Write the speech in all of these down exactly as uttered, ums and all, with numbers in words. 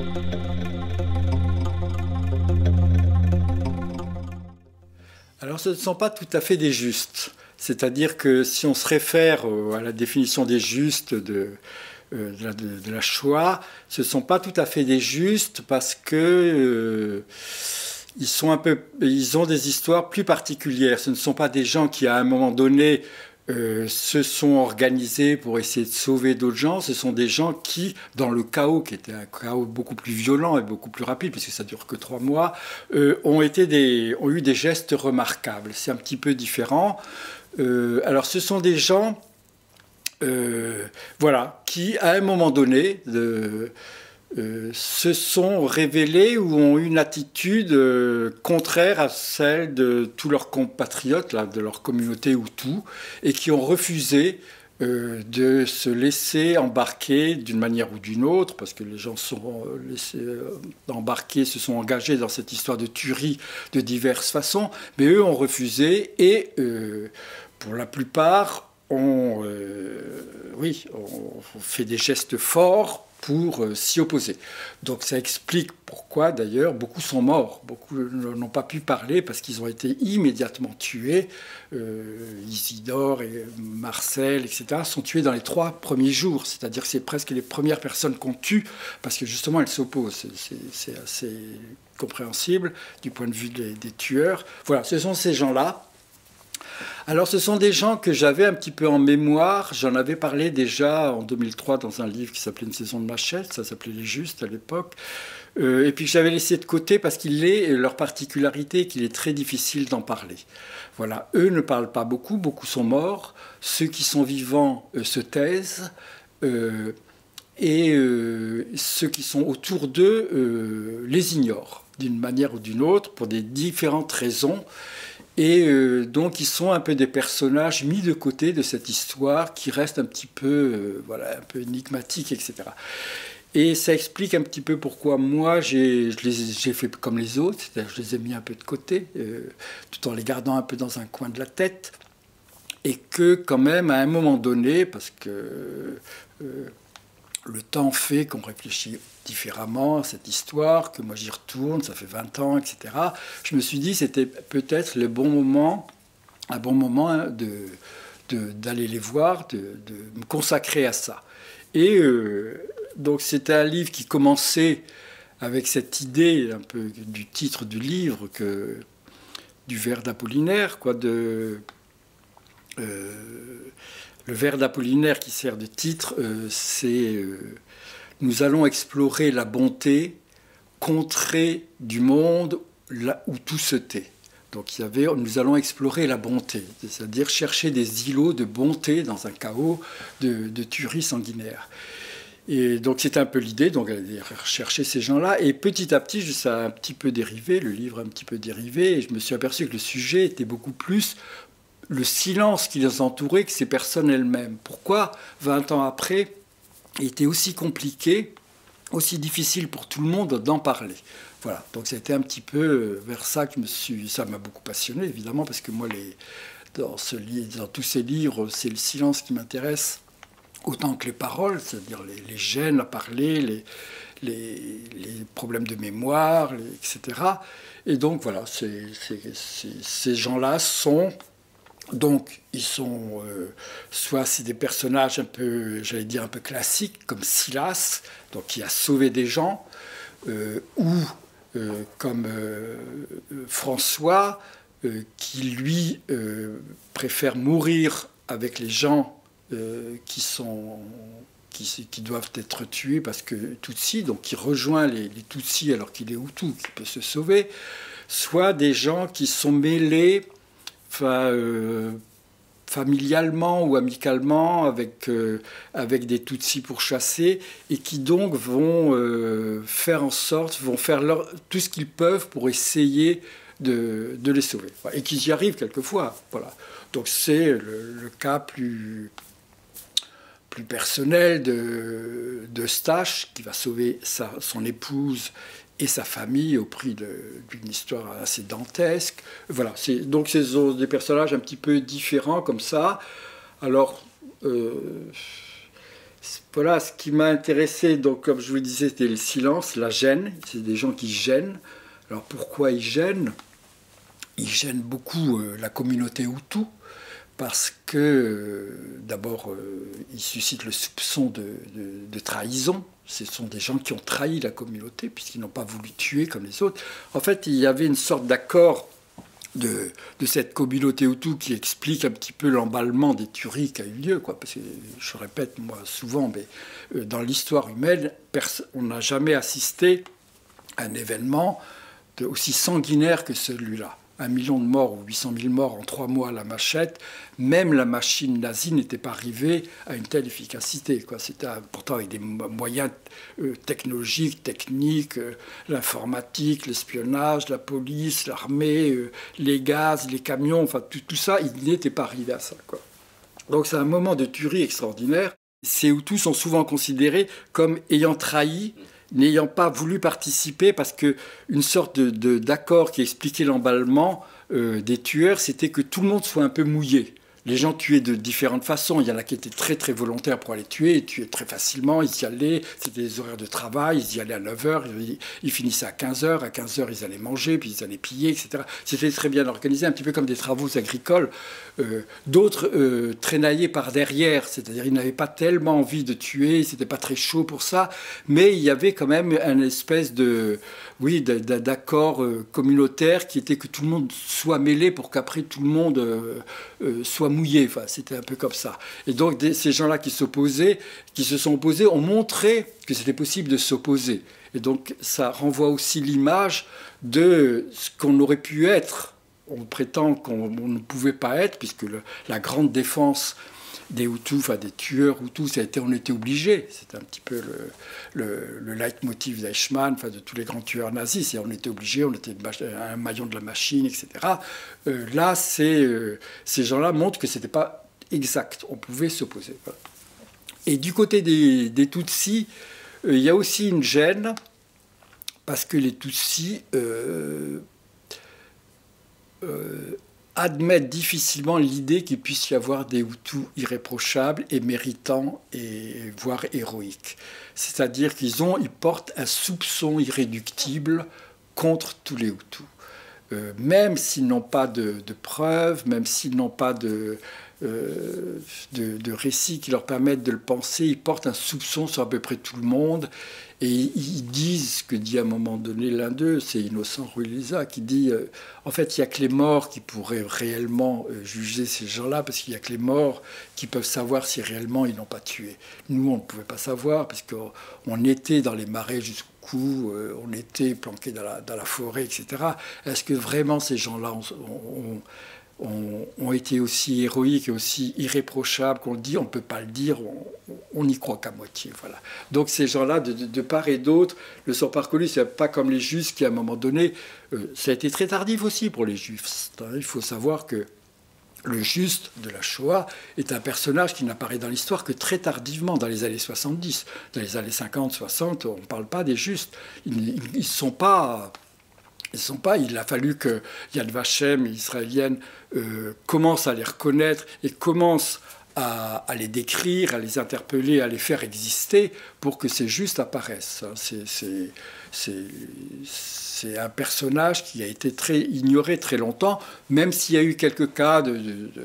Alors ce ne sont pas tout à fait des justes. C'est-à-dire que si on se réfère à la définition des justes de, de, la, de, de la Shoah, ce ne sont pas tout à fait des justes parce que euh, ils, sont un peu, ils ont des histoires plus particulières. Ce ne sont pas des gens qui, à un moment donné, Euh, se sont organisés pour essayer de sauver d'autres gens. Ce sont des gens qui, dans le chaos, qui était un chaos beaucoup plus violent et beaucoup plus rapide, puisque ça dure que trois mois, euh, ont, été des, ont eu des gestes remarquables. C'est un petit peu différent. Euh, alors, ce sont des gens, euh, voilà, qui, à un moment donné, de, Euh, se sont révélés ou ont eu une attitude euh, contraire à celle de tous leurs compatriotes, là, de leur communauté Hutu, et qui ont refusé euh, de se laisser embarquer d'une manière ou d'une autre, parce que les gens sont laissés euh, embarquer, se sont engagés dans cette histoire de tuerie de diverses façons, mais eux ont refusé et, euh, pour la plupart, ont, euh, oui, ont fait des gestes forts pour euh, s'y opposer. Donc ça explique pourquoi d'ailleurs beaucoup sont morts, beaucoup n'ont pas pu parler parce qu'ils ont été immédiatement tués. Euh, Isidore et Marcel, et cetera sont tués dans les trois premiers jours, c'est-à-dire que c'est presque les premières personnes qu'on tue parce que justement elles s'opposent. C'est assez compréhensible du point de vue des, des tueurs. Voilà, ce sont ces gens-là. Alors ce sont des gens que j'avais un petit peu en mémoire, j'en avais parlé déjà en deux mille trois dans un livre qui s'appelait Une saison de machette, ça s'appelait Les Justes à l'époque, euh, et puis que j'avais laissé de côté parce qu'il est leur particularité qu'il est très difficile d'en parler. Voilà, eux ne parlent pas beaucoup, beaucoup sont morts, ceux qui sont vivants euh, se taisent, euh, et euh, ceux qui sont autour d'eux euh, les ignorent d'une manière ou d'une autre pour des différentes raisons. Et euh, donc, ils sont un peu des personnages mis de côté de cette histoire qui reste un petit peu, euh, voilà, un peu énigmatique, et cetera. Et ça explique un petit peu pourquoi moi, j'ai fait comme les autres, c'est-à-dire je les ai mis un peu de côté, euh, tout en les gardant un peu dans un coin de la tête. Et que quand même, à un moment donné, parce que euh, le temps fait qu'on réfléchit différemment à cette histoire, que moi j'y retourne, ça fait vingt ans, et cetera. Je me suis dit que c'était peut-être le bon moment, un bon moment de, de, d'aller les voir, de, de me consacrer à ça. Et euh, donc c'était un livre qui commençait avec cette idée un peu du titre du livre, que, du vers d'Apollinaire, quoi, de... Euh, le vers d'Apollinaire qui sert de titre, euh, c'est euh, « Nous allons explorer la bonté, contrée du monde là où tout se tait ». Donc il y avait « Nous allons explorer la bonté », c'est-à-dire chercher des îlots de bonté dans un chaos de, de tuerie sanguinaire. Et donc c'était un peu l'idée, donc aller chercher ces gens-là. Et petit à petit, ça a un petit peu dérivé, le livre a un petit peu dérivé, et je me suis aperçu que le sujet était beaucoup plus le silence qui les entourait que ces personnes elles-mêmes. Pourquoi, vingt ans après, il était aussi compliqué, aussi difficile pour tout le monde d'en parler? Voilà, donc c'était un petit peu vers ça que je me suis... Ça m'a beaucoup passionné, évidemment, parce que moi, les, dans, ce, dans tous ces livres, c'est le silence qui m'intéresse autant que les paroles, c'est-à-dire les, les gênes à parler, les, les, les problèmes de mémoire, les, et cetera. Et donc, voilà, c'est, c'est, c'est, ces gens-là sont... Donc, ils sont, euh, soit c'est des personnages un peu, j'allais dire, un peu classiques, comme Silas, donc qui a sauvé des gens, euh, ou euh, comme euh, François, euh, qui lui euh, préfère mourir avec les gens euh, qui sont... Qui, qui doivent être tués parce que Tutsi, donc qui rejoint les, les Tutsis alors qu'il est Hutu, qui peut se sauver, soit des gens qui sont mêlés... Enfin, euh, familialement ou amicalement avec, euh, avec des Tutsis pourchassés et qui donc vont euh, faire en sorte, vont faire leur, tout ce qu'ils peuvent pour essayer de, de les sauver. Et qu'ils y arrivent quelquefois. Voilà. Donc c'est le, le cas plus, plus personnel de, de Stache qui va sauver sa, son épouse et sa famille au prix d'une histoire assez dantesque. Voilà, donc c'est des personnages un petit peu différents comme ça. Alors, euh, Voilà, ce qui m'a intéressé, donc, comme je vous le disais, c'était le silence, la gêne. C'est des gens qui gênent. Alors pourquoi ils gênent? Ils gênent beaucoup euh, la communauté Hutu, parce que, euh, d'abord, euh, ils suscitent le soupçon de, de, de trahison. Ce sont des gens qui ont trahi la communauté, puisqu'ils n'ont pas voulu tuer comme les autres. En fait, il y avait une sorte d'accord de, de cette communauté Hutu qui explique un petit peu l'emballement des tueries qui a eu lieu, quoi. Parce que, je répète, moi, souvent, mais euh, dans l'histoire humaine, on n'a jamais assisté à un événement de, aussi sanguinaire que celui-là. Un million de morts ou huit cent mille morts en trois mois à la machette, même la machine nazie n'était pas arrivée à une telle efficacité, quoi. C'était pourtant avec des moyens euh, technologiques, techniques, euh, l'informatique, l'espionnage, la police, l'armée, euh, les gaz, les camions, enfin tout, tout ça, il n'était pas arrivé à ça, quoi. Donc c'est un moment de tuerie extraordinaire. Ces Hutus sont souvent considérés comme ayant trahi, n'ayant pas voulu participer, parce qu'une sorte de, de, d'accord qui expliquait l'emballement euh, des tueurs, c'était que tout le monde soit un peu mouillé. Les gens tuaient de différentes façons. Il y en a qui étaient très très volontaires pour aller tuer, ils tuaient très facilement, ils y allaient, c'était des horaires de travail, ils y allaient à neuf heures, ils, ils finissaient à quinze heures, à quinze heures ils allaient manger, puis ils allaient piller, et cetera. C'était très bien organisé, un petit peu comme des travaux agricoles. Euh, D'autres euh, traînaillaient par derrière, c'est-à-dire ils n'avaient pas tellement envie de tuer, c'était pas très chaud pour ça, mais il y avait quand même une espèce de, oui, d'accord euh, communautaire qui était que tout le monde soit mêlé pour qu'après tout le monde euh, euh, soit mouillé. Enfin, c'était un peu comme ça. Et donc des, ces gens-là qui s'opposaient, qui se sont opposés, ont montré que c'était possible de s'opposer. Et donc ça renvoie aussi l'image de ce qu'on aurait pu être. On prétend qu'on ne pouvait pas être, puisque le, la grande défense des Hutus, enfin des tueurs Hutus, ça a été on était obligé. C'est un petit peu le, le, le leitmotiv d'Eichmann, enfin de tous les grands tueurs nazis. C'est on était obligé, on était un maillon de la machine, et cetera. Euh, là, c'est, euh, ces gens-là montrent que c'était pas exact. On pouvait s'opposer. Voilà. Et du côté des, des Tutsis, euh, il y a aussi une gêne, parce que les Tutsis euh, Euh, admettent difficilement l'idée qu'il puisse y avoir des Hutus irréprochables et méritants, et voire héroïques. C'est-à-dire qu'ils ont, ils portent un soupçon irréductible contre tous les Hutus. Euh, même s'ils n'ont pas de, de preuves, même s'ils n'ont pas de, euh, de, de récits qui leur permettent de le penser, ils portent un soupçon sur à peu près tout le monde. Et ils disent ce que dit à un moment donné l'un d'eux, c'est Innocent Ruiz-Lisa, qui dit euh, en fait, il n'y a que les morts qui pourraient réellement euh, juger ces gens-là, parce qu'il n'y a que les morts qui peuvent savoir si réellement ils n'ont pas tué. Nous, on ne pouvait pas savoir, parce qu'on était dans les marais jusqu'au cou, euh, on était planqués dans la, dans la forêt, et cetera. Est-ce que vraiment ces gens-là ont, ont, ont, ont été aussi héroïques et aussi irréprochables qu'on le dit? On ne peut pas le dire, on n'y croit qu'à moitié. Voilà. Donc ces gens-là, de, de, de part et d'autre, ne sont pas reconnus. Ce n'est pas comme les Juifs qui, à un moment donné, euh, ça a été très tardif aussi pour les Juifs. Il faut savoir que le Juste de la Shoah est un personnage qui n'apparaît dans l'histoire que très tardivement, dans les années soixante-dix. Dans les années cinquante, soixante, on ne parle pas des Justes. Ils ne sont pas... Ils sont pas, il a fallu que Yad Vashem, israélienne, euh, commence à les reconnaître et commence à, à les décrire, à les interpeller, à les faire exister pour que ces Justes apparaissent. C'est, c'est, c'est, c'est un personnage qui a été très ignoré très longtemps, même s'il y a eu quelques cas de, de, de,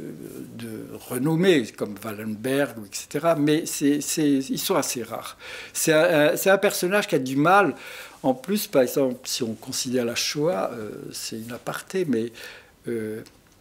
de renommée, comme Wallenberg, et cetera. Mais c'est, c'est, ils sont assez rares. C'est un, c'est un personnage qui a du mal. En plus, par exemple, si on considère la Shoah, euh, c'est une aparté, mais euh,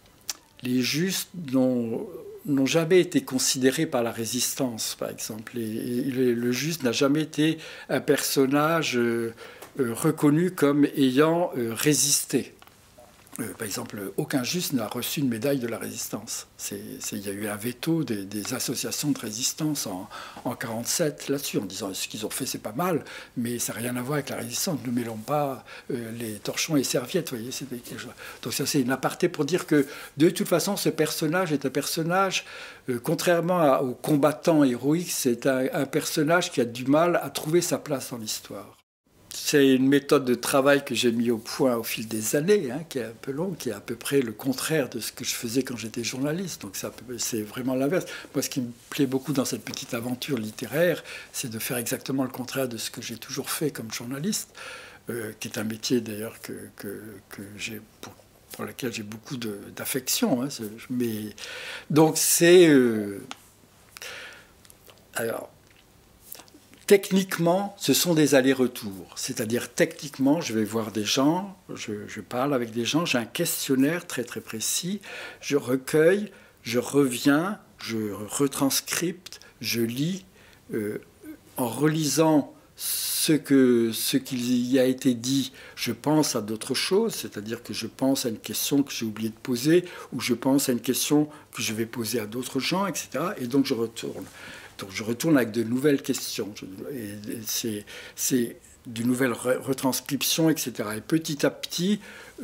les Justes n'ont, n'ont jamais été considérés par la résistance, par exemple. Et, et le Juste n'a jamais été un personnage euh, euh, reconnu comme ayant euh, résisté. Euh, par exemple, aucun Juste n'a reçu une médaille de la résistance. C'est, c'est, il y a eu un veto des, des associations de résistance en mille neuf cent quarante-sept là-dessus, en disant ce qu'ils ont fait, c'est pas mal, mais ça n'a rien à voir avec la résistance. Ne mêlons pas euh, les torchons et les serviettes. Voyez, c'est quelque chose. Donc ça, c'est une aparté pour dire que, de toute façon, ce personnage est un personnage, euh, contrairement à, aux combattants héroïques, c'est un, un personnage qui a du mal à trouver sa place dans l'histoire. c'est une méthode de travail que j'ai mis au point au fil des années, hein, qui est un peu longue, qui est à peu près le contraire de ce que je faisais quand j'étais journaliste. Donc c'est vraiment l'inverse. Moi, ce qui me plaît beaucoup dans cette petite aventure littéraire, c'est de faire exactement le contraire de ce que j'ai toujours fait comme journaliste, euh, qui est un métier d'ailleurs que, que, que j'ai pour, pour lequel j'ai beaucoup d'affection. Hein, mais donc c'est euh, alors. Techniquement, ce sont des allers-retours. C'est-à-dire, techniquement, je vais voir des gens, je, je parle avec des gens, j'ai un questionnaire très très précis, je recueille, je reviens, je retranscripte, je lis. Euh, en relisant ce que, ce qu'il y a été dit, je pense à d'autres choses, c'est-à-dire que je pense à une question que j'ai oublié de poser, ou je pense à une question que je vais poser à d'autres gens, et cetera. Et donc je retourne. Donc je retourne avec de nouvelles questions. C'est de nouvelles retranscriptions, et cetera. Et petit à petit,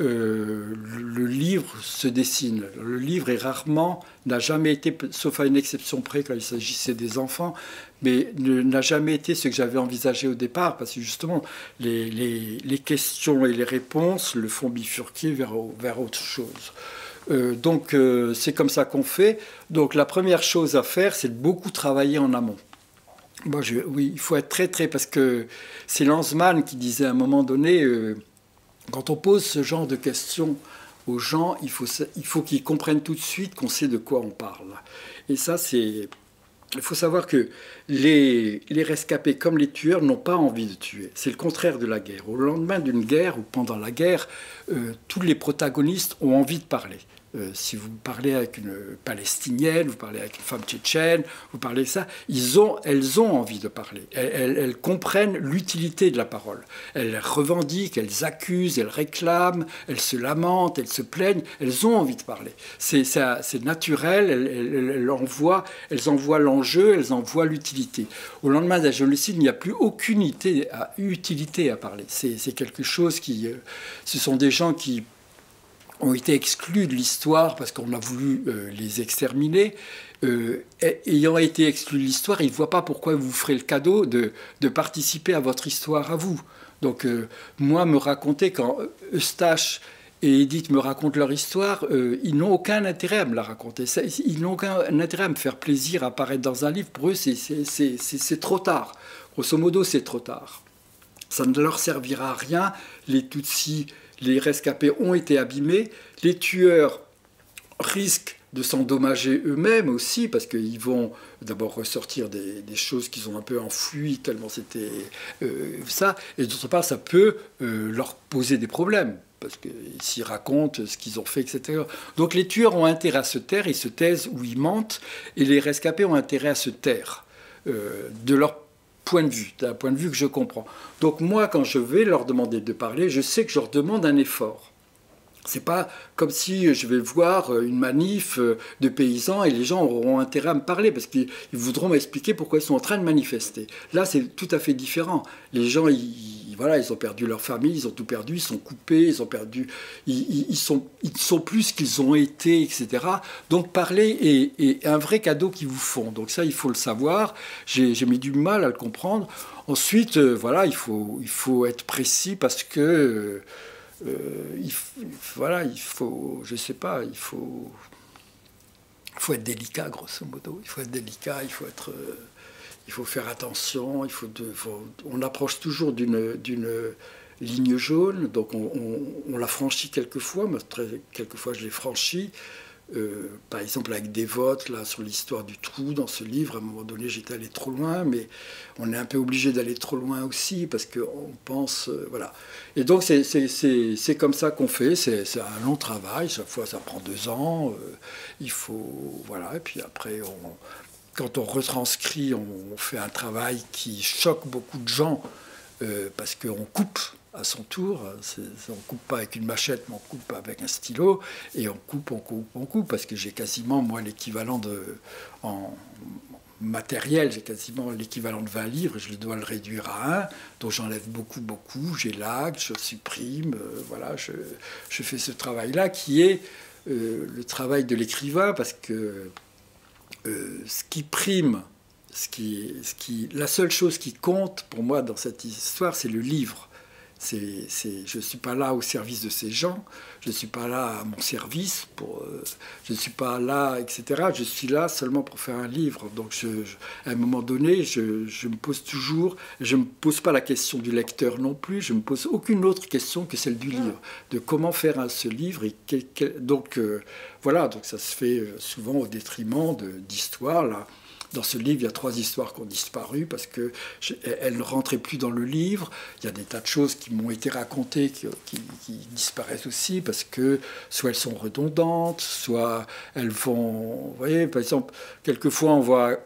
euh, le livre se dessine. Le livre est rarement, n'a jamais été, sauf à une exception près quand il s'agissait des enfants, mais n'a jamais été ce que j'avais envisagé au départ, parce que justement, les, les, les questions et les réponses le font bifurquer vers, vers autre chose. Euh, donc euh, c'est comme ça qu'on fait. Donc la première chose à faire, c'est de beaucoup travailler en amont. Bon, je, oui, il faut être très très... Parce que c'est Lanzmann qui disait à un moment donné, euh, quand on pose ce genre de questions aux gens, il faut, il faut qu'ils comprennent tout de suite qu'on sait de quoi on parle. Et ça, c'est... Il faut savoir que les, les rescapés comme les tueurs n'ont pas envie de tuer. C'est le contraire de la guerre. Au lendemain d'une guerre ou pendant la guerre, euh, tous les protagonistes ont envie de parler. Euh, si vous parlez avec une Palestinienne, vous parlez avec une femme tchétchène, vous parlez de ça, ils ont, elles ont envie de parler. Elles, elles, elles comprennent l'utilité de la parole. Elles revendiquent, elles accusent, elles réclament, elles se lamentent, elles se plaignent. Elles ont envie de parler. C'est naturel, elles, elles, elles, en voient, elles en voient l'enjeu, elles en voient l'utilité. Au lendemain d'un génocide, il n'y a plus aucune utilité à, utilité à parler. C'est quelque chose qui... Euh, ce sont des gens qui ont été exclus de l'histoire parce qu'on a voulu euh, les exterminer. Euh, ayant été exclus de l'histoire, ils ne voient pas pourquoi vous ferez le cadeau de, de participer à votre histoire à vous. Donc euh, moi, me raconter, quand Eustache et Edith me racontent leur histoire, euh, ils n'ont aucun intérêt à me la raconter. Ils n'ont aucun intérêt à me faire plaisir à apparaître dans un livre. Pour eux, c'est trop tard. Grosso modo, c'est trop tard. Ça ne leur servira à rien. Les Tutsis, les rescapés ont été abîmés. Les tueurs risquent de s'endommager eux-mêmes aussi, parce qu'ils vont d'abord ressortir des, des choses qu'ils ont un peu enfouies, tellement c'était euh, ça. Et d'autre part, ça peut euh, leur poser des problèmes, parce qu'ils s'y racontent ce qu'ils ont fait, et cetera. Donc les tueurs ont intérêt à se taire, ils se taisent ou ils mentent, et les rescapés ont intérêt à se taire, euh, de leur point de vue, d'un point de vue que je comprends. Donc moi, quand je vais leur demander de parler, je sais que je leur demande un effort. C'est pas comme si je vais voir une manif de paysans et les gens auront intérêt à me parler parce qu'ils voudront m'expliquer pourquoi ils sont en train de manifester. Là, c'est tout à fait différent. Les gens, ils, voilà, ils ont perdu leur famille, ils ont tout perdu, ils sont coupés, ils ont perdu, ils, ils sont, ils sont plus ce qu'ils ont été, et cetera. Donc parler est, est un vrai cadeau qu'ils vous font. Donc ça, il faut le savoir. J'ai mis du mal à le comprendre. Ensuite, euh, voilà, il faut, il faut être précis parce que euh, Euh, il, voilà, il faut, je sais pas, il faut, il faut être délicat, grosso modo. Il faut être délicat, il faut être, euh, il faut faire attention. Il faut, de, faut on approche toujours d'une d'une ligne jaune, donc on, on, on la franchit quelquefois, mais très, quelquefois je l'ai franchie. Euh, par exemple avec des votes là, sur l'histoire du trou dans ce livre, à un moment donné j'étais allé trop loin, mais on est un peu obligé d'aller trop loin aussi parce qu'on pense, euh, voilà. Et donc c'est comme ça qu'on fait, c'est un long travail, chaque fois ça prend deux ans, euh, il faut, voilà, et puis après on, quand on retranscrit, on, on fait un travail qui choque beaucoup de gens euh, parce qu'on coupe à son tour, on ne coupe pas avec une machette, mais on coupe avec un stylo, et on coupe, on coupe, on coupe, parce que j'ai quasiment, moi, l'équivalent de... En matériel, j'ai quasiment l'équivalent de vingt livres, je dois le réduire à un, donc j'enlève beaucoup, beaucoup, j'élague, je supprime, euh, voilà, je, je fais ce travail-là, qui est euh, le travail de l'écrivain, parce que euh, ce qui prime, ce qui, ce qui, la seule chose qui compte pour moi dans cette histoire, c'est le livre. C'est, c'est, je ne suis pas là au service de ces gens, je ne suis pas là à mon service, pour, euh, je ne suis pas là, et cetera. Je suis là seulement pour faire un livre. Donc je, je, à un moment donné, je, je me pose toujours, je ne me pose pas la question du lecteur non plus, je ne me pose aucune autre question que celle du livre, de comment faire un, ce livre. Et quel, quel, donc euh, voilà, donc ça se fait souvent au détriment de, d'histoires, là. Dans ce livre, il y a trois histoires qui ont disparu parce qu'elles ne rentraient plus dans le livre. Il y a des tas de choses qui m'ont été racontées qui, qui, qui disparaissent aussi parce que soit elles sont redondantes, soit elles vont... Vous voyez, par exemple, quelquefois on voit,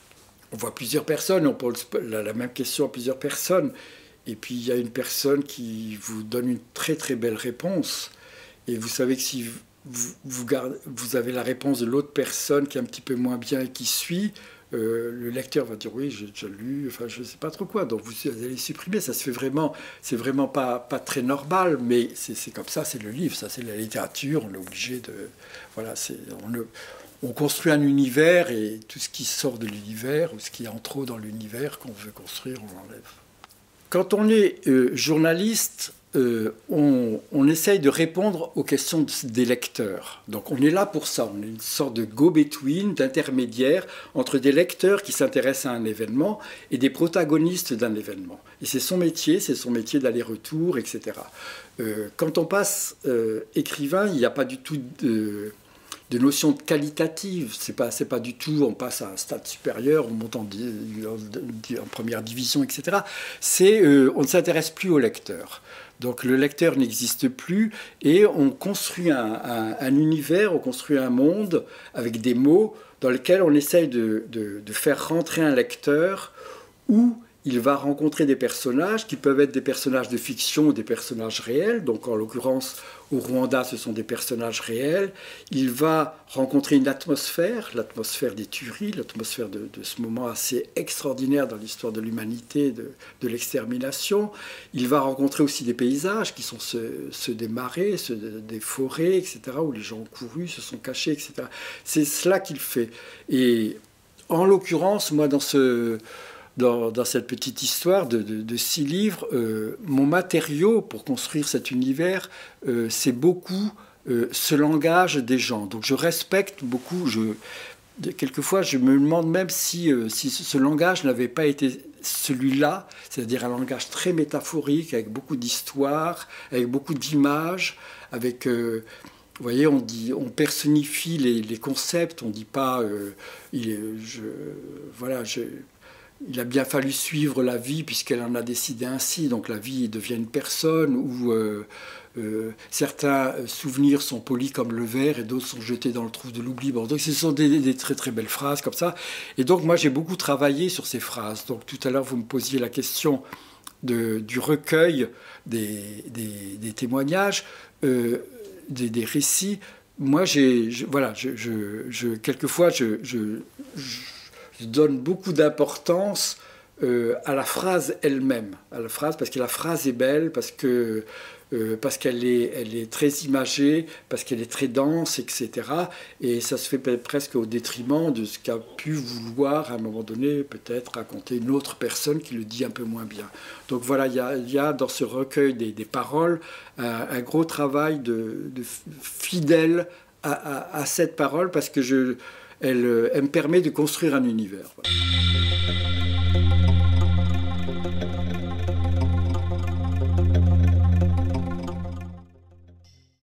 on voit plusieurs personnes, on pose la, la même question à plusieurs personnes, et puis il y a une personne qui vous donne une très très belle réponse, et vous savez que si... Vous, vous, gardez, vous avez la réponse de l'autre personne qui est un petit peu moins bien et qui suit, euh, le lecteur va dire oui, j'ai déjà lu, enfin je ne sais pas trop quoi, donc vous allez supprimer, ça se fait vraiment, c'est vraiment pas, pas très normal, mais c'est comme ça, c'est le livre, ça c'est la littérature, on est obligé de... Voilà, on, le, on construit un univers et tout ce qui sort de l'univers ou ce qui est en trop dans l'univers qu'on veut construire, on l'enlève. Quand on est euh, journaliste, Euh, on, on essaye de répondre aux questions des lecteurs. Donc on est là pour ça, on est une sorte de go-between, d'intermédiaire entre des lecteurs qui s'intéressent à un événement et des protagonistes d'un événement. Et c'est son métier, c'est son métier d'aller-retour, et cetera. Euh, quand on passe euh, écrivain, il n'y a pas du tout de... de notions qualitatives, c'est pas, c'est pas du tout, on passe à un stade supérieur, on monte en, en, en première division, et cetera. C'est, euh, on ne s'intéresse plus au lecteur. Donc le lecteur n'existe plus et on construit un, un, un univers, on construit un monde avec des mots dans lesquels on essaye de, de, de faire rentrer un lecteur où il va rencontrer des personnages qui peuvent être des personnages de fiction ou des personnages réels. Donc en l'occurrence, au Rwanda, ce sont des personnages réels. Il va rencontrer une atmosphère, l'atmosphère des tueries, l'atmosphère de, de ce moment assez extraordinaire dans l'histoire de l'humanité, de, de l'extermination. Il va rencontrer aussi des paysages qui sont ceux, ceux des marais, ceux de, des forêts, et cetera, où les gens ont couru, se sont cachés, et cetera. C'est cela qu'il fait. Et en l'occurrence, moi, dans ce... Dans, dans cette petite histoire de, de, de six livres, euh, mon matériau pour construire cet univers, euh, c'est beaucoup euh, ce langage des gens. Donc je respecte beaucoup, je, quelquefois je me demande même si, euh, si ce langage n'avait pas été celui-là, c'est-à-dire un langage très métaphorique, avec beaucoup d'histoires, avec beaucoup d'images, avec... Euh, vous voyez, on, dit, on personnifie les, les concepts, on ne dit pas... Euh, il, je, voilà, je... Il a bien fallu suivre la vie puisqu'elle en a décidé ainsi. Donc la vie devient une personne où euh, euh, certains souvenirs sont polis comme le verre et d'autres sont jetés dans le trou de l'oubli. Bon, donc ce sont des, des très très belles phrases comme ça. Et donc moi j'ai beaucoup travaillé sur ces phrases. Donc tout à l'heure vous me posiez la question de, du recueil des, des, des témoignages, euh, des, des récits. Moi j'ai, je, voilà, je, je, je, quelquefois je, je, je Je donne beaucoup d'importance euh, à la phrase elle-même, à la phrase parce que la phrase est belle, parce que euh, parce qu'elle est, elle est très imagée, parce qu'elle est très dense, et cetera. Et ça se fait presque au détriment de ce qu'a pu vouloir à un moment donné peut-être raconter une autre personne qui le dit un peu moins bien. Donc voilà, il y a, il y a dans ce recueil des, des paroles un, un gros travail de, de fidèle à, à, à cette parole parce que je Elle, elle me permet de construire un univers. Voilà.